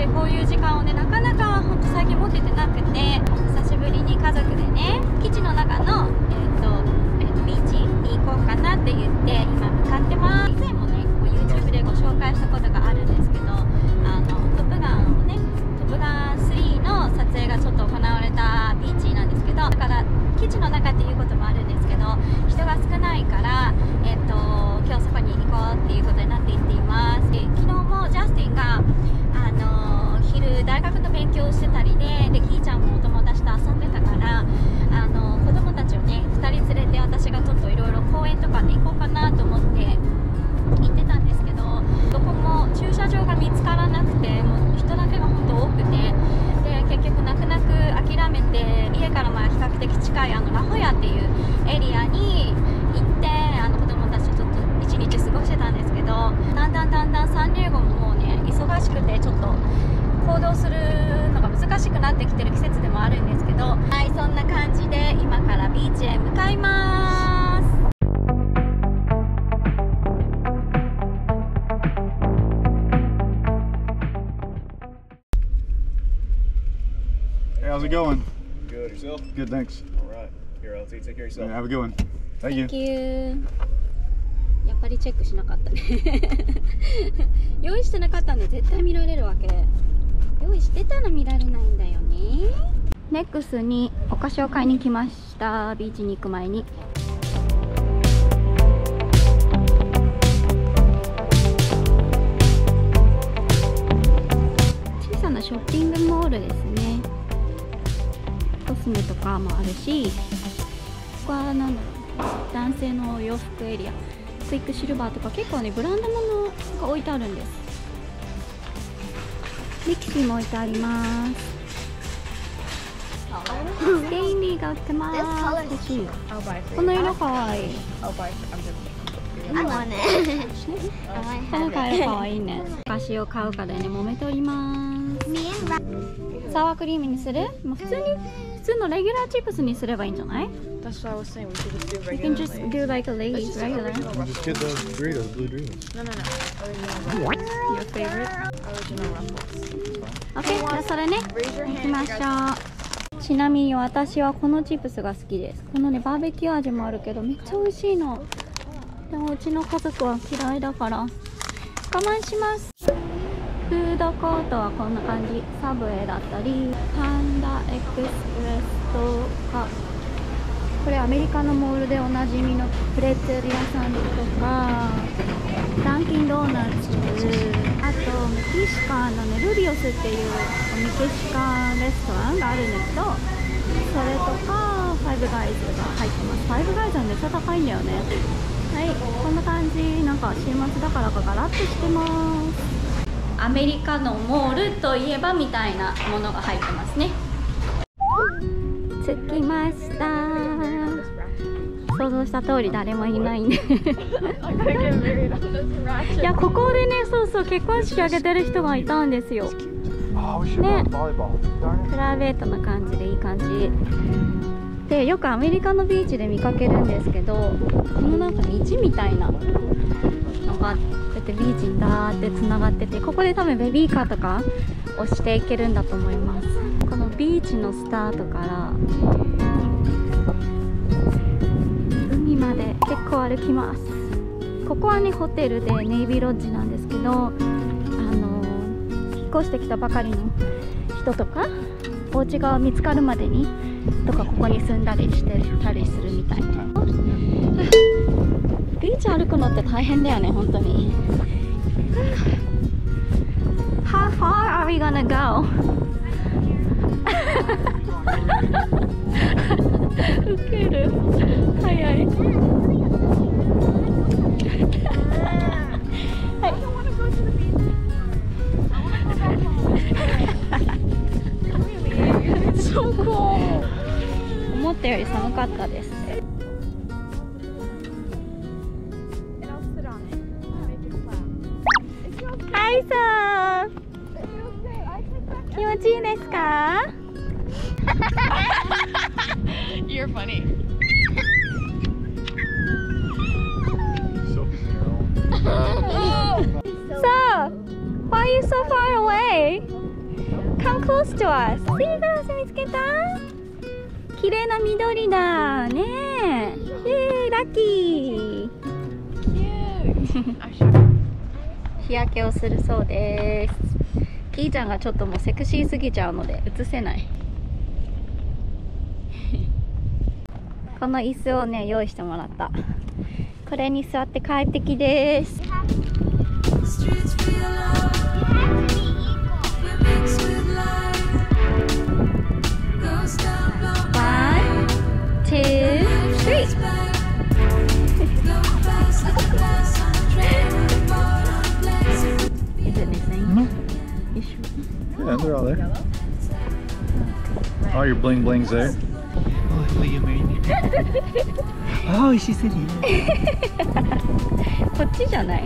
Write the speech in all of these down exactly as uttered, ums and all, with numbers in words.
こういう時間をねなかなかほんと最近持ててなくて、久しぶりに家族でね基地の中の、えーとえーとビーチに行こうかなって言って今向かってます。以前もねこう YouTube でご紹介したことがあるんですけど、あのトップガンをねトップガンスリーの撮影がちょっと行われたビーチなんですけど、だから基地の中っていうこともあるんですけど人が少ないから、えーと今日そこに行こうっていうことになっていっています。で昨日もジャスティンがあの昼大学の勉強をしてたりで、でキーちゃんもお友達と遊んでたから、あの子供たちをねふたり連れて私がちょっといろいろ公園とかで行こうかなと思って行ってたんですけど、どこも駐車場が見つからなくて、もう人だけが本当多くて、で結局泣く泣く諦めて家からまあ比較的近いあのラホヤっていうエリアに行って、あの子供たちとちょっと一日過ごしてたんですけど、だんだんだんだんサンディエゴももうね忙しくてちょっと行動するのが難しくなってきてる季節でもあるんですけど、はい、そんな感じで今からビーチへ向かいます。 Hey, how's it going? Good, yourself? Good, thanks. Alright. Here, L T, take care of yourself. Yeah, have a good one. Thank you. Thank you. やっぱりチェックしなかったね用意してなかったんで絶対見られるわけ。用意してたら見られないんだよね。ネックスにお菓子を買いに来ました。ビーチに行く前に。小さなショッピングモールですね。コスメとかもあるし、ここはなんだろう、男性の洋服エリア、クイックシルバーとか結構ねブランド物が置いてあるんです。ミキシーも置いてあります。ゲイミーが売ってます。欲しい。この色かわいい。このカ色かわいいね。お菓子を買うかでね揉めております。サワークリームにする？もう普通に普通のレギュラーチップスにすればいいんじゃない？ That's what I was saying. We should just do You regular. can just do like a Lay's regular. Just get the Doritos, blue Doritos. No, no, no. Original. Your favorite? Original Ruffles. OK、じゃあそれね、 Raise your 行き hand. ましょう。ちなみに私はこのチップスが好きです。このねバーベキュー味もあるけどめっちゃ美味しいの。でもうちの家族は嫌いだから我慢します。フードコートはこんな感じ。サブウェイだったりパンダエクスプレスとか、これアメリカのモールでおなじみのプレッツェル屋さんとかダンキンドーナツ、あとメキシカンのねルビオスっていうメキシカンレストランがあるんですけど、それとかファイブガイズが入ってます。ファイブガイズはめっちゃ高いんだよね。はい、こんな感じ。なんか週末だからかガラッとしてます。アメリカのモールといえばみたいなものが入ってますね。着きました。想像した通り誰もいないねいやここでね、そうそう結婚式挙げてる人がいたんですよね。プライベートな感じでいい感じで、よくアメリカのビーチで見かけるんですけど、このなんか道みたいなのがこうやってビーチにダーってつながってて、ここで多分ベビーカーとか押していけるんだと思います。このビーチのスタートから海まで結構歩きます。ここはねホテルでネイビーロッジなんですけど、あの引っ越してきたばかりの人とかお家が見つかるまでにとかここに住んだりしてたりするみたいな。ビーチ歩くのって大変だよね本当に。How far are we gonna go? ウケる。早い。思ったより寒かったですね。ハイさん、気持ちいいですか？ You're funny. So, why are you so far away? close to us. シーグラス見つけた。綺麗な緑だねえ。えー、ラッキー。日焼けをするそうです。キーちゃんがちょっともうセクシーすぎちゃうので映せない。この椅子をね用意してもらった。これに座って快適です。One, two, three. Is it missing? No. You sure? Yeah, they're all there. All your bling blings there. Oh, will you marry me? Oh, she said yes. こっちじゃない？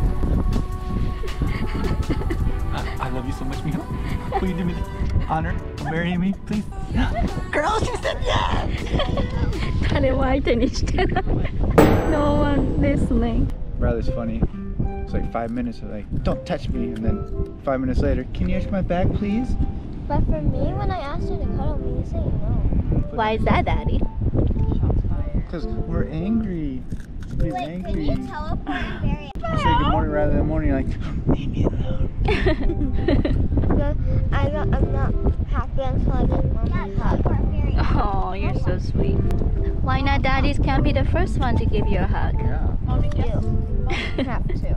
I, I love you so much, Miho. Will you do me the honor of marrying me, please? Girl, she said yes! 誰も相手にしてない。No one listening. Rather's funny. It's like five minutes of like, don't touch me, and then five minutes later, can you itch my back, please? But for me, when I asked her to cuddle me, you say no. Why is that, Daddy? Because we're angry. We're Wait, angry. can you teleport and bury You say good morning rather than morning, like, leave me alone. it? I'm not, I'm not happy until I get mommy a hug. Oh, you're so sweet. Why not Daddies can't be the first one to give you a hug? Yeah. You have to.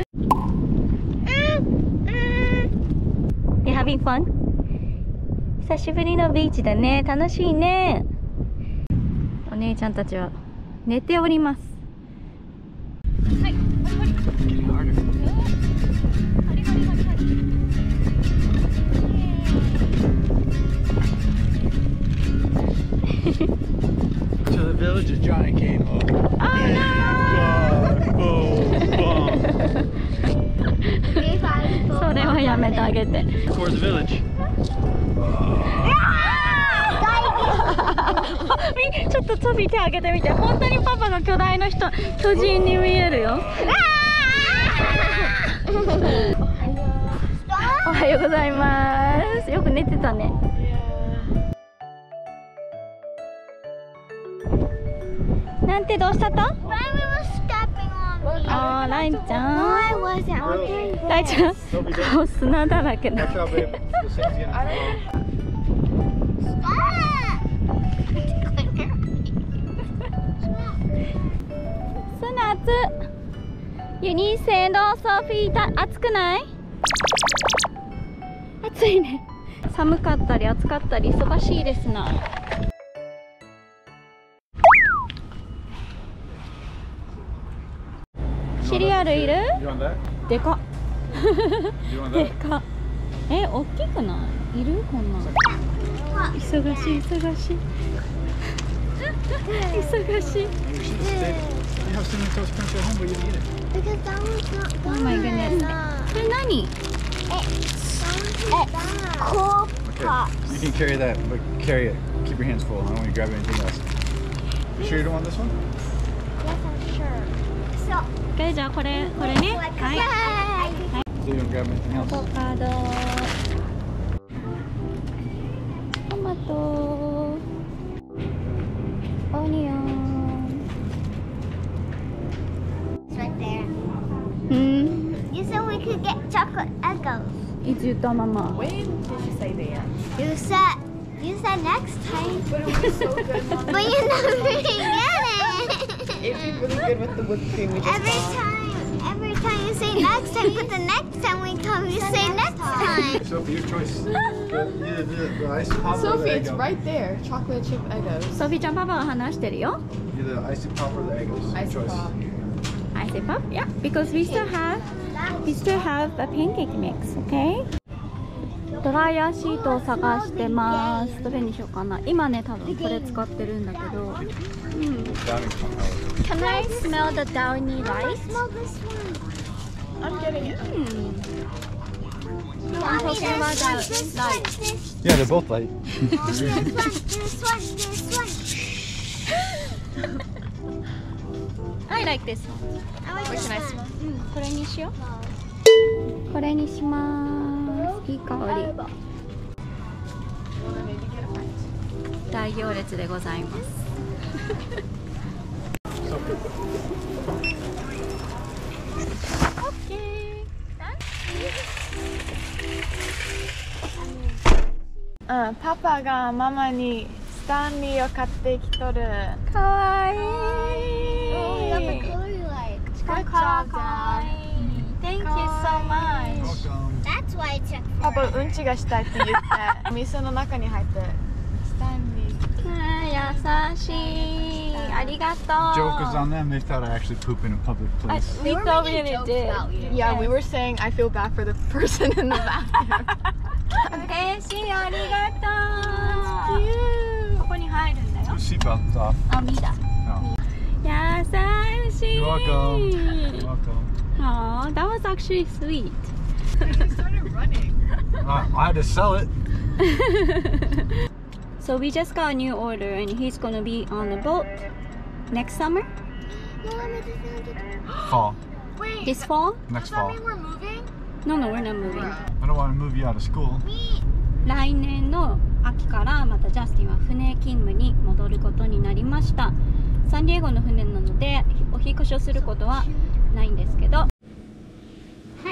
You having fun? 久しぶりのビーチだね。楽しいね。お姉ちゃんたちは寝ております。 Getting harder. To the village of Johnny came home. Oh no! If I それはやめてあげて。 Towards the village. ちょっと飛び手あげてみて。本当にパパが巨大な人、巨人に見えるよ。おはようございます。よく寝てたね。なんてどうしたと？ Ryan was stepping on me. あー、ライち No, ゃ I ん。 wasn't. I was doing ライちゃん、顔砂だらけだ。 Watch out, babe. The sand's getting fall. Stop! 砂熱。ユニーセンドソフィータ、暑くない？暑いね。寒かったり暑かったり忙しいですな。シリアルいる？ You want that? でかっ。 You want で that? かっ。え、大きくない？いる？こんなん。忙しい忙しい。忙しい。 You have cinnamon toast crunch at home, but you didn't eat it. Because that was not Oh good. my goodness. これ何？ Cool Okay. Pops. You can carry that, but carry it. Keep your hands full. I don't want you to grab anything else. You sure you don't want this one? Yes, I'm sure. So, オッケー、じゃあこれこれね。はい。 yay! So you don't grab anything ア else? ボカド、トマト、オニオン。 It's right there. うん。 You said we could get chocolate Eggos. いつ言ったママ。 When did you say that? You said, you said next time. But it was so good, Mom. But you never get it. It'd be really good with the whipped cream we just Every bought. time, every time you say next time, but the next time we come, you say next time. Sophie, your choice. Either the, the icy pop or the Sophie, it's Eggo. right there. Chocolate chip Eggos. ソフィーちゃんパパが話してるよ。 Either the icy pop or the Eggos. Your Ice choice. pop. I say pop, yeah, because we still have we still have a pancake mix, okay? ドライヤーシートを探してます。どれにしようかな。今ね、多分これ使ってるんだけど。うん。 Downing pump. Can I smell the downy rice? Smell this one. I'm getting it. Hmm. No, I'm Mommy, talking this about one, the this one, light. this Yeah, they're both light. this one, this one, this one. I like this one. I like Which this one I one. smell? うん、これにしよう。これにします。いい香り。 Well, then maybe get a pint. 大行列でございます。 うん、パパがママにスタンリーを買ってきとる。 かわいい。 Oh, we got the color you like. Good かわ job, Dad. いい。Thank you so much. Welcome. That's why I checked パ for パうんちがしたいって言ってお店の中に入ってスタンリー。 あー優しい。ありがとう。 Joke is on them. They thought I actually poop in a public place. We were thought making we jokes did. about you. Yeah, we were saying I feel bad for the person in the bathroom. 嬉しい、ありがとう。ここに入るんだよ。 Your seatbelt's off. あ、見た。 No. 優しい。 You're welcome. You're welcome. Oh, that was actually sweet. You started running. I, I had to sell it. So we just got a new order and he's gonna be on the boat next summer? No, I'm just gonna get Fall. Wait, This fall? Next does that fall. mean we're moving? No, no, we're not moving. I don't want to move you out of school. me. 来年の秋からまたジャスティンは船勤務に戻ることになりました。サンディエゴの船なのでお引っ越しをすることはないんですけど、はい、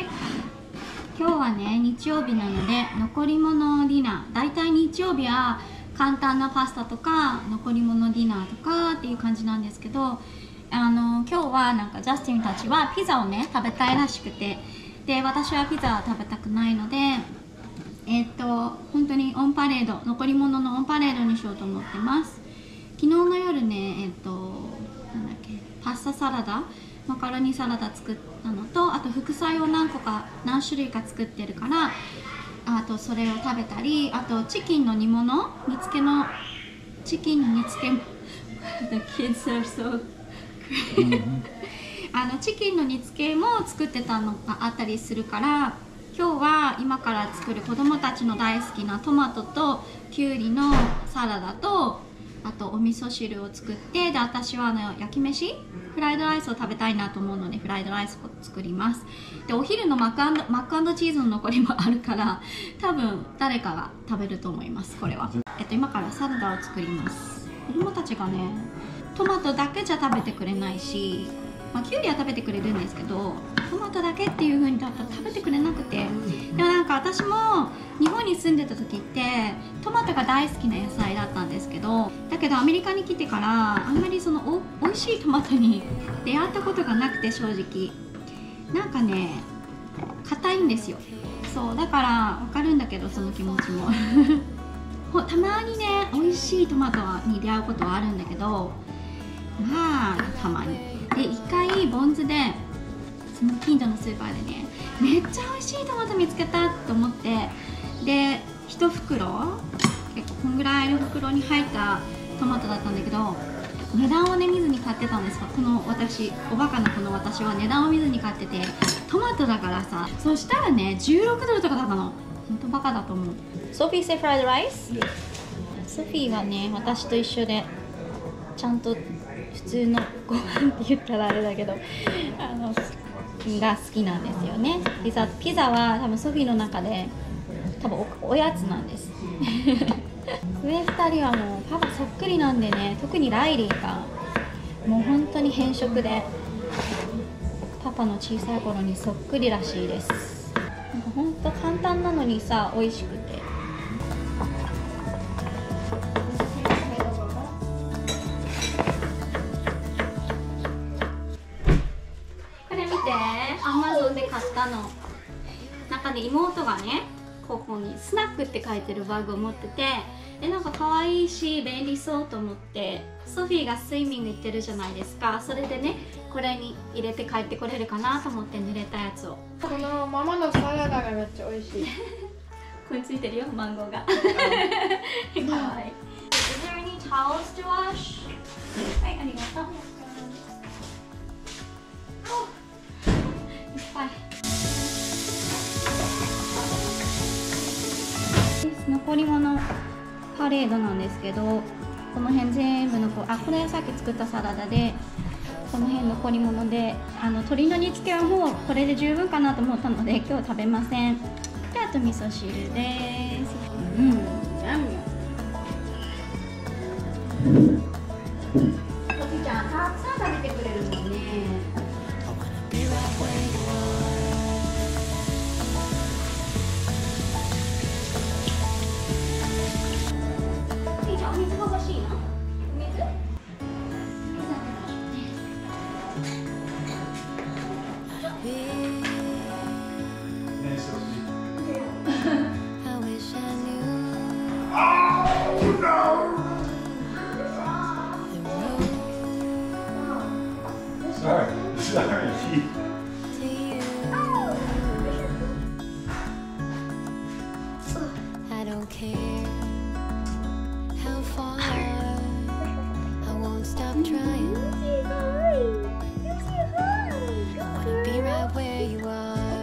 今日はね日曜日なので残り物ディナー、だいたい日曜日は簡単なパスタとか残り物ディナーとかっていう感じなんですけど、あの今日はなんかジャスティンたちはピザをね食べたいらしくて、で私はピザは食べたくないので、えっと本当にオンパレード、残り物のオンパレードにしようと思ってます。昨日の夜ね、えっとなんだっけ、パスタサラダ、マカロニサラダ作ったのと、あと副菜を何個か何種類か作ってるから、あとそれを食べたり、あとチキンの煮物、煮付けのチキンの煮付けもThe kids are so crazy あのチキンの煮付けも作ってたのがあったりするから、今日は今から作る子供たちの大好きなトマトときゅうりのサラダと、あとお味噌汁を作って、で私はあの焼き飯、フライドライスを食べたいなと思うのでフライドライスを作ります。でお昼のマックアンドマックアンドチーズの残りもあるから、多分誰かが食べると思います。これは、えっと、今からサラダを作ります。子供たちがねトマトだけじゃ食べてくれないし、まあ、きゅうりは食べてくれるんですけど、トマトだけっていう風にだったら食べてくれなくて、でもなんか私も日本に住んでた時ってトマトが大好きな野菜だったんですけど、だけどアメリカに来てからあんまりそのお美味しいトマトに出会ったことがなくて、正直なんかね硬いんですよ。そうだから分かるんだけど、その気持ちもたまにね美味しいトマトに出会うことはあるんだけど、まあたまにで一回ボンズでその近所のスーパーでねめっちゃ美味しいトマト見つけたと思って、でいち袋結構こんぐらいの袋に入ったトマトだったんだけど、値段をね見ずに買ってたんです。この私おバカなこの私は値段を見ずに買ってて、トマトだからさ、そしたらねじゅうろくドルとかだったの。ほんとバカだと思う。ソフィー say fried rice? ソフィーはね私と一緒でちゃんと普通のご飯って言ったらあれだけど、あのが好きなんですよね。ピザ、ピザは多分ソフィーの中で多分 お, おやつなんです上ふたりはもうパパそっくりなんでね、特にライリーがもう本当に変色でパパの小さい頃にそっくりらしいです。なんか本当簡単なのにさ美味しくて、アマゾンで買ったの。なんかね妹がねここにスナックって書いてるバッグを持ってて、でなんか可愛いし便利そうと思って、ソフィーがスイミング行ってるじゃないですか。それでねこれに入れて帰ってこれるかなと思って濡れたやつを。 このママのサラダがめっちゃ美味しい。 ここについてるよマンゴーが。かわいい。Is there any towels to wash? はい、ありがとう。残り物パレードなんですけど、この辺全部のこあこれさっき作ったサラダで、この辺残り物で、あの鶏の煮付けはもうこれで十分かなと思ったので今日食べません。であと味噌汁です。うん、ジャム。 ちゃんたくさん食べてくれるもんね。おじいちゃんお水が欲しいの？お水？ Sorry, sorry. I don't care how far, I won't stop trying. I wanna be right where you are.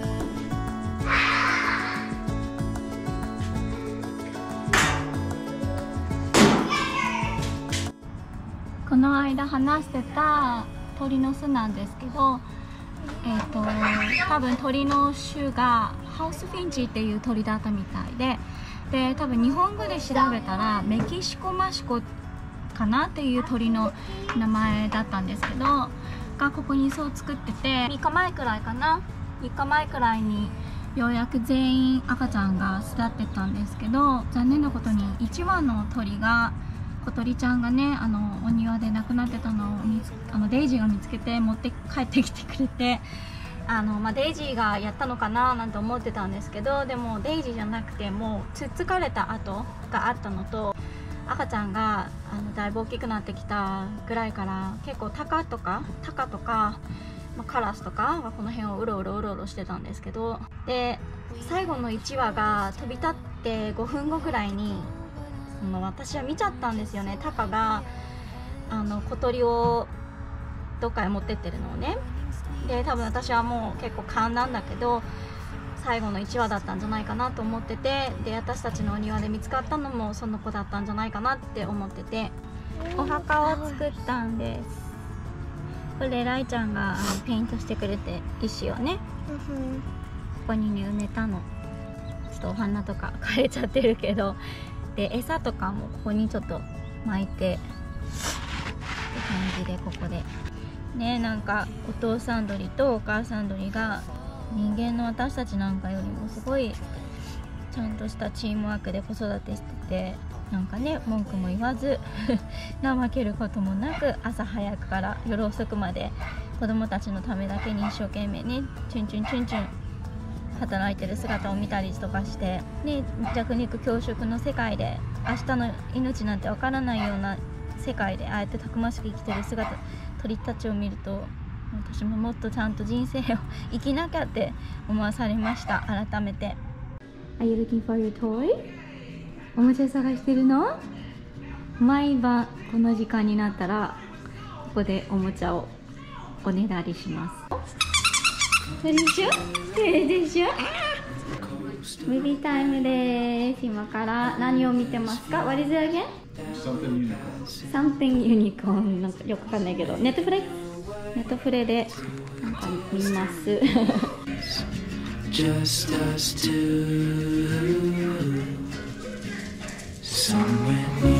この間話してた鳥の巣なんですけど、えーと多分鳥の種がハウスフィンチっていう鳥だったみたいで、で多分日本語で調べたらメキシコマシコかなっていう鳥の名前だったんですけど、がここに巣を作ってて、みっかまえくらいかな、みっかまえくらいにようやく全員赤ちゃんが巣立ってたんですけど、残念なことにいちわの鳥が小鳥ちゃんがね、あのお庭で亡くなってたのを見つあのデイジーが見つけて持って帰ってきてくれて、あの、まあ、デイジーがやったのかななんて思ってたんですけど、でもデイジーじゃなくてもうつっつかれた跡があったのと、赤ちゃんがあのだいぶ大きくなってきたぐらいから結構タカとかタカとか、まあ、カラスとかがこの辺をうろうろうろうろしてたんですけど、で最後のいちわが飛び立ってごふんごぐらいに私は見ちゃったんですよね。タカがあの小鳥をどっかへ持ってってるのをね。で多分私はもう結構勘なんだけど、最後のいちわだったんじゃないかなと思ってて、で私たちのお庭で見つかったのもその子だったんじゃないかなって思ってて、お墓を作ったんです。これライちゃんがあのペイントしてくれて、石をねここにね埋めたの。ちょっとお花とか枯れちゃってるけど、で餌とかもここにちょっと巻いてって感じで、ここでね、なんかお父さん鳥とお母さん鳥が人間の私たちなんかよりもすごいちゃんとしたチームワークで子育てしてて、なんかね文句も言わず怠けることもなく、朝早くから夜遅くまで子供たちのためだけに一生懸命ねチュンチュンチュンチュン働いてる姿を見たりとかして、ね、弱肉強食の世界で明日の命なんてわからないような世界でああやってたくましく生きてる姿、鳥たちを見ると私ももっとちゃんと人生を生きなきゃって思わされました、改めて。 Are you looking for your toy? おもちゃ探してるの？毎晩この時間になったらここでおもちゃをおねだりします。それでしょ？それでしょ？ムービータイムです。今から何を見てますか？ What is it again? Something unicorn. Something unicorn なんかよくわかんないけど、ネットフレネットフレでなんか見ます。 Just us two somewhere near